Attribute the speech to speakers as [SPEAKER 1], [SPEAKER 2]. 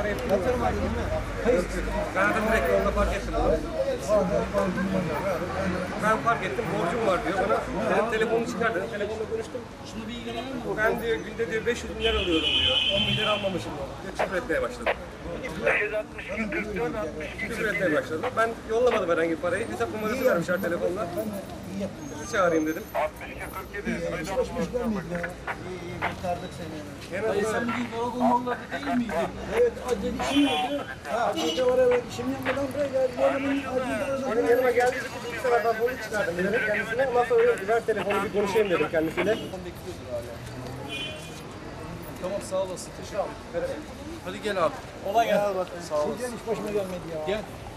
[SPEAKER 1] para yatırım var değil mi? Hayır. Ben de direkt yolda park ettim. Ben park ettim, borcum var diyor bana. Dedim telefonu çıkar dedim, telefonla konuştum. Ben diyor günde diyor 500 milyar alıyorum diyor. 10 milyar almamışım diyor. Küfür etmeye başladı. Küfür etmeye başladı. Ben yollamadım herhangi bir parayı. Hesap numarası vermişler telefonla. Sizi çağırayım dedim.
[SPEAKER 2] 62 görmüydü ya. İyi kurtardık seni.
[SPEAKER 3] Dayı sen bir Karakollu'da değil miydin?
[SPEAKER 2] Evet, acil işim vardı. Ha, acil var evet, işim yapmadan buraya geldi.
[SPEAKER 1] Benim yanıma geldi, bir bilgisayardan polis çıkardım dedim kendisine. Ondan sonra ver telefonu bir konuşayım dedim kendisiyle.
[SPEAKER 3] Tamam sağ olasın. Teşekkür ederim. Hadi gel abi.
[SPEAKER 2] Olay geldi.
[SPEAKER 3] Sağ olasın.
[SPEAKER 2] Sizden hiç başıma gelmedi ya.
[SPEAKER 3] Gel.